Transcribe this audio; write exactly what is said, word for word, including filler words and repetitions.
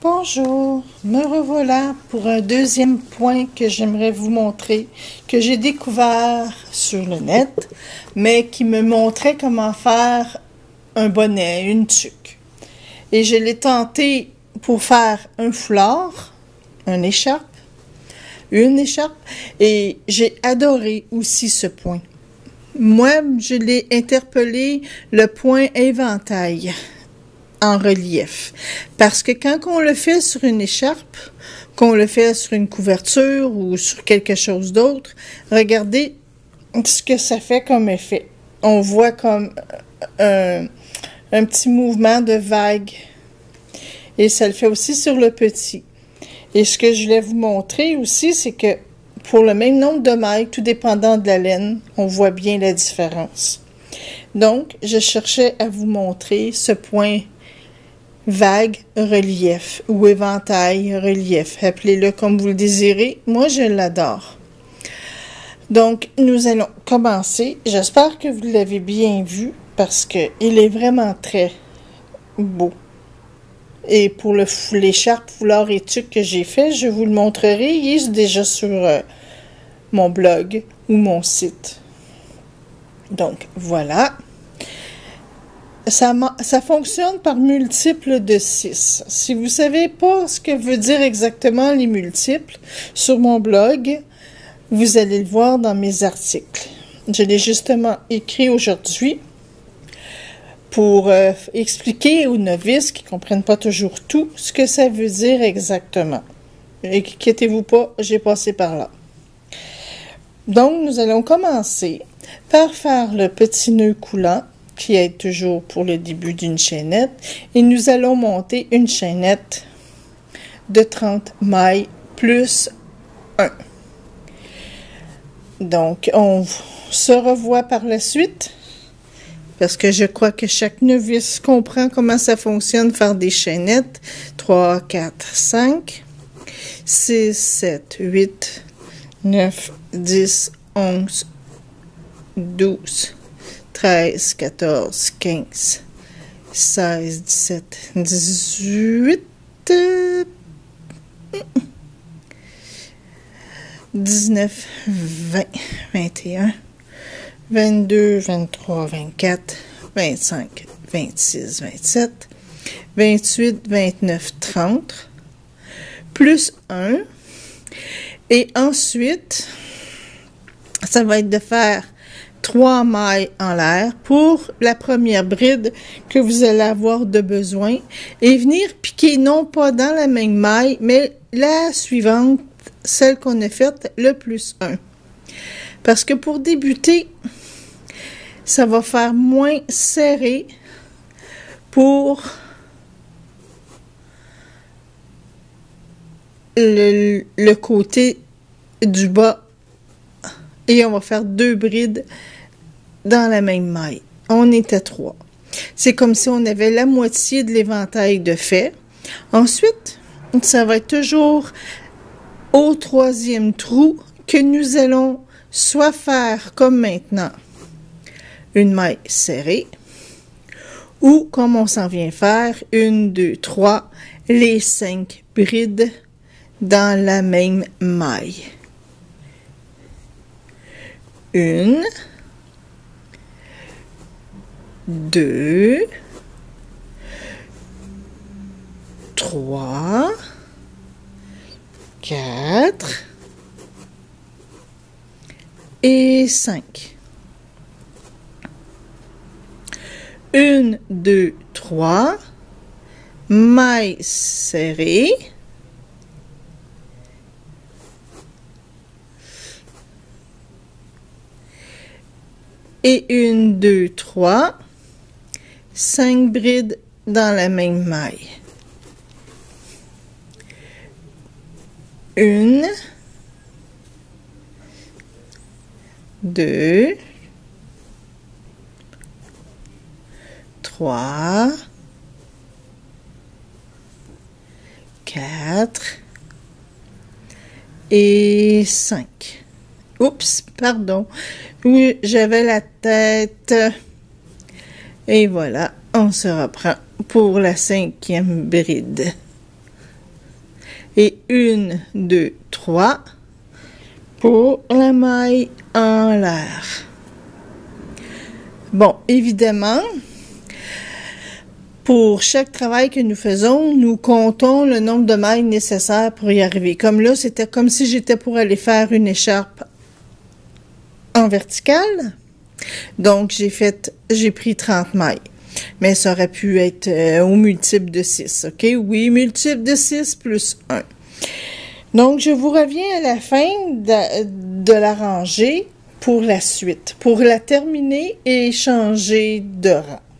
Bonjour, me revoilà pour un deuxième point que j'aimerais vous montrer, que j'ai découvert sur le net, mais qui me montrait comment faire un bonnet, une tuque. Et je l'ai tenté pour faire un foulard, une écharpe, une écharpe, et j'ai adoré aussi ce point. Moi, je l'ai interpellé le point éventail en relief. Parce que quand on le fait sur une écharpe, qu'on le fait sur une couverture ou sur quelque chose d'autre, regardez ce que ça fait comme effet. On voit comme un, un petit mouvement de vague. Et ça le fait aussi sur le petit. Et ce que je voulais vous montrer aussi, c'est que pour le même nombre de mailles, tout dépendant de la laine, on voit bien la différence. Donc, je cherchais à vous montrer ce point vague relief ou éventail relief, appelez-le comme vous le désirez, moi je l'adore. Donc nous allons commencer, j'espère que vous l'avez bien vu parce que il est vraiment très beau. Et pour le l'écharpe, foulard et tuque que j'ai fait, je vous le montrerai, il est déjà sur euh, mon blog ou mon site. Donc voilà. Ça, ça fonctionne par multiples de six. Si vous ne savez pas ce que veut dire exactement les multiples, sur mon blog, vous allez le voir dans mes articles. Je l'ai justement écrit aujourd'hui pour euh, expliquer aux novices qui ne comprennent pas toujours tout ce que ça veut dire exactement. Inquiétez-vous pas, j'ai passé par là. Donc, nous allons commencer par faire le petit nœud coulant qui est toujours pour le début d'une chaînette, et nous allons monter une chaînette de trente mailles plus un. Donc, on se revoit par la suite, parce que je crois que chaque novice comprend comment ça fonctionne, faire des chaînettes. trois, quatre, cinq, six, sept, huit, neuf, dix, onze, douze, treize, quatorze, quinze, seize, dix-sept, dix-huit, dix-neuf, vingt, vingt et un, vingt-deux, vingt-trois, vingt-quatre, vingt-cinq, vingt-six, vingt-sept, vingt-huit, vingt-neuf, trente, plus un. Et ensuite, ça va être de faire trois mailles en l'air pour la première bride que vous allez avoir de besoin et venir piquer non pas dans la même maille, mais la suivante, celle qu'on a faite, le plus un. Parce que pour débuter, ça va faire moins serré pour le, le côté du bas. Et on va faire deux brides dans la même maille. On est à trois. C'est comme si on avait la moitié de l'éventail de fait. Ensuite, ça va être toujours au troisième trou que nous allons soit faire comme maintenant une maille serrée ou comme on s'en vient faire une, deux, trois, les cinq brides dans la même maille. Une, deux, trois, quatre et cinq. Une, deux, trois, maille serrée. Et une, deux, trois, cinq brides dans la même maille. Une, deux, trois, quatre et cinq. Oups, pardon. Oui, j'avais la tête. Et voilà, on se reprend pour la cinquième bride. et une, deux, trois pour la maille en l'air. Bon, évidemment, pour chaque travail que nous faisons, nous comptons le nombre de mailles nécessaires pour y arriver. Comme là, c'était comme si j'étais pour aller faire une écharpe en verticale. Donc, j'ai fait, j'ai pris trente mailles. Mais ça aurait pu être euh, au multiple de six, OK? Oui, multiple de six plus un. Donc, je vous reviens à la fin de, de la rangée pour la suite, pour la terminer et changer de rang.